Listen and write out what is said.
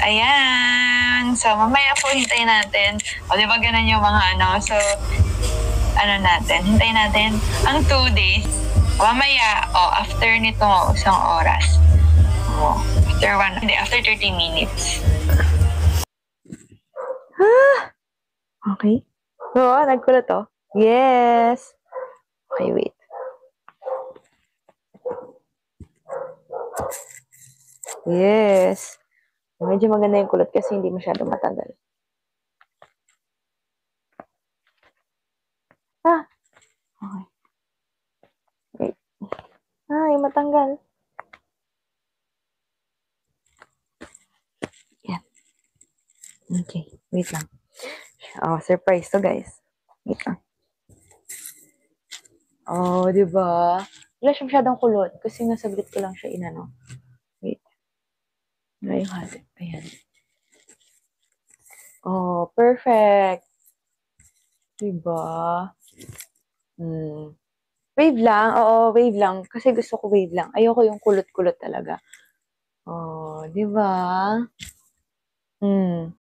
Ayan. So, mamaya po hintayin natin. O, di ba ganun yung mga ano? So, hintayin natin ang 2 days. Mamaya, after nito, isang oras. After 30 minutes. Okay. Oo, nagkulot to. Yes. Okay, wait. Yes. Medyo maganda yung kulot kasi hindi masyado matagal. Okay. Wait. Yung matanggal. Yan. Okay. Wait lang. Surprise to, guys. Wait lang. Diba? Wala siya masyadong kulot kasi nasaglit ko lang siya inano. Wait. Wala yung halik. Ayan. Perfect. Diba? Wave lang. Oo, wave lang. Kasi gusto ko wave lang. Ayoko yung kulot-kulot talaga. Diba?